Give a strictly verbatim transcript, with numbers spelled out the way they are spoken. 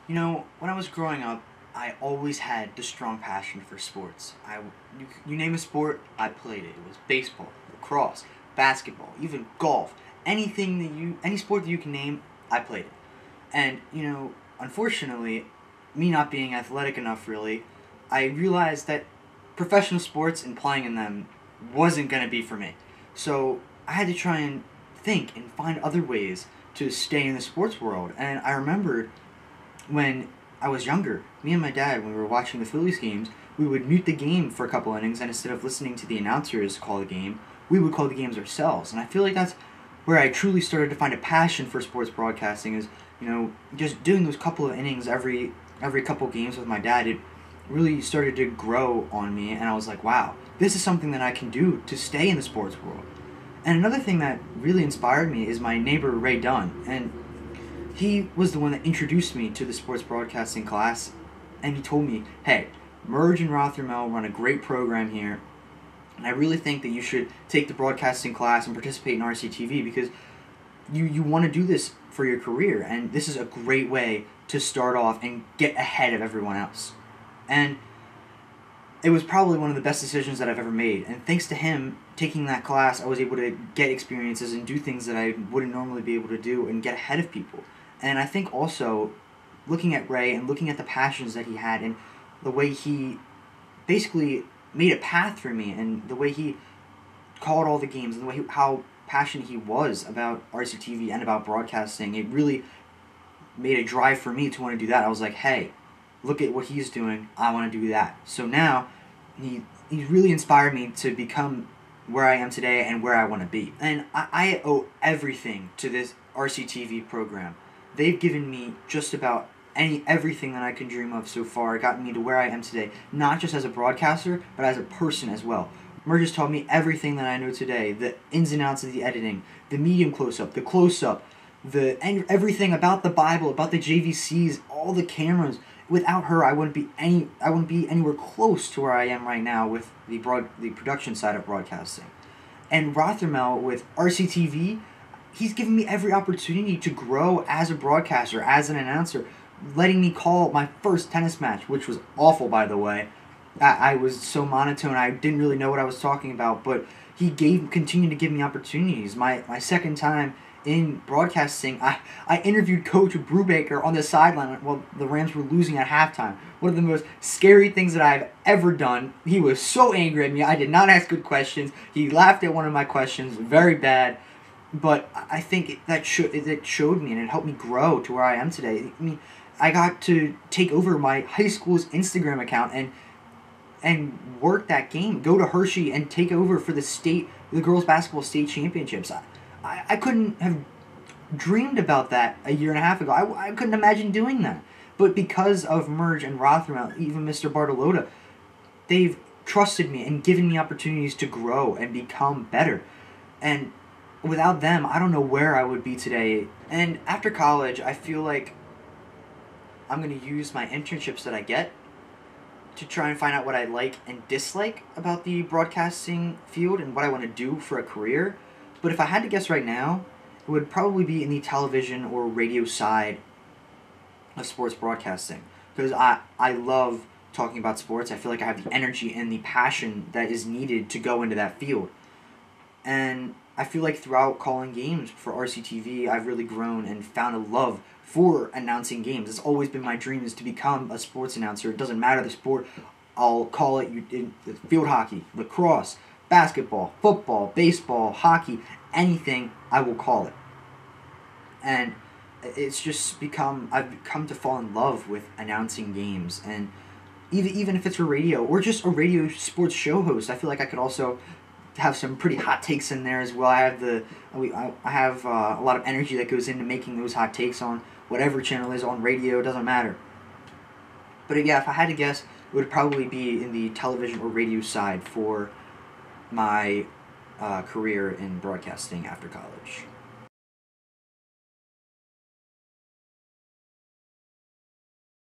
You know, when I was growing up, I always had the strong passion for sports. I, you, you name a sport, I played it. It was baseball, lacrosse, basketball, even golf. Anything that you, any sport that you can name, I played it. And, you know, unfortunately, me not being athletic enough really, I realized that professional sports and playing in them wasn't going to be for me. So I had to try and think and find other ways to stay in the sports world. And I remembered when I was younger, me and my dad, when we were watching the Phillies games, we would mute the game for a couple innings, and instead of listening to the announcers call the game, we would call the games ourselves. And I feel like that's where I truly started to find a passion for sports broadcasting. Is you know just doing those couple of innings every every couple games with my dad. It really started to grow on me, and I was like, wow, this is something that I can do to stay in the sports world. And another thing that really inspired me is my neighbor Ray Dunn, and he was the one that introduced me to the sports broadcasting class, and he told me, hey, Merge and Rothermel run a great program here, and I really think that you should take the broadcasting class and participate in R C T V because you, you want to do this for your career, and this is a great way to start off and get ahead of everyone else. And it was probably one of the best decisions that I've ever made, and thanks to him taking that class, I was able to get experiences and do things that I wouldn't normally be able to do and get ahead of people. And I think also, looking at Ray and looking at the passions that he had and the way he basically made a path for me and the way he called all the games and the way he, how passionate he was about R C T V and about broadcasting, it really made a drive for me to want to do that. I was like, hey, look at what he's doing. I want to do that. So now, he he really inspired me to become where I am today and where I want to be. And I, I owe everything to this R C T V program. They've given me just about any everything that I can dream of so far. It got me to where I am today, not just as a broadcaster, but as a person as well. Merge has taught me everything that I know today, the ins and outs of the editing, the medium close-up, the close-up, the and everything about the Bible, about the J V Cs, all the cameras. Without her, I wouldn't be any I wouldn't be anywhere close to where I am right now with the broad the production side of broadcasting. And Rothermel with R C T V, he's given me every opportunity to grow as a broadcaster, as an announcer, letting me call my first tennis match, which was awful, by the way. I, I was so monotone, I didn't really know what I was talking about, but he gave continued to give me opportunities. My my second time in broadcasting, I, I interviewed Coach Brubaker on the sideline while the Rams were losing at halftime. One of the most scary things that I've ever done. He was so angry at me. I did not ask good questions. He laughed at one of my questions. Very bad. But I think that should it showed me and it helped me grow to where I am today. I mean, I got to take over my high school's Instagram account and and work that game. Go to Hershey and take over for the state, the girls basketball state championships. I, I, I couldn't have dreamed about that a year and a half ago. I, I couldn't imagine doing that. But because of Merge and Rothermel, even Mister Bartolotta, they've trusted me and given me opportunities to grow and become better. And without them, I don't know where I would be today. And after college, I feel like I'm going to use my internships that I get to try and find out what I like and dislike about the broadcasting field and what I want to do for a career. But if I had to guess right now, it would probably be in the television or radio side of sports broadcasting. Because I, I love talking about sports. I feel like I have the energy and the passion that is needed to go into that field. And I feel like throughout calling games for R C T V, I've really grown and found a love for announcing games. It's always been my dream is to become a sports announcer. It doesn't matter the sport. I'll call it field hockey, lacrosse, basketball, football, baseball, hockey, anything, I will call it. And it's just become, I've come to fall in love with announcing games. And even even if it's for radio or just a radio sports show host, I feel like I could also have some pretty hot takes in there as well. I have the I have uh, a lot of energy that goes into making those hot takes on whatever channel is on radio. It doesn't matter. But yeah, if I had to guess, it would probably be in the television or radio side for my uh, career in broadcasting after college.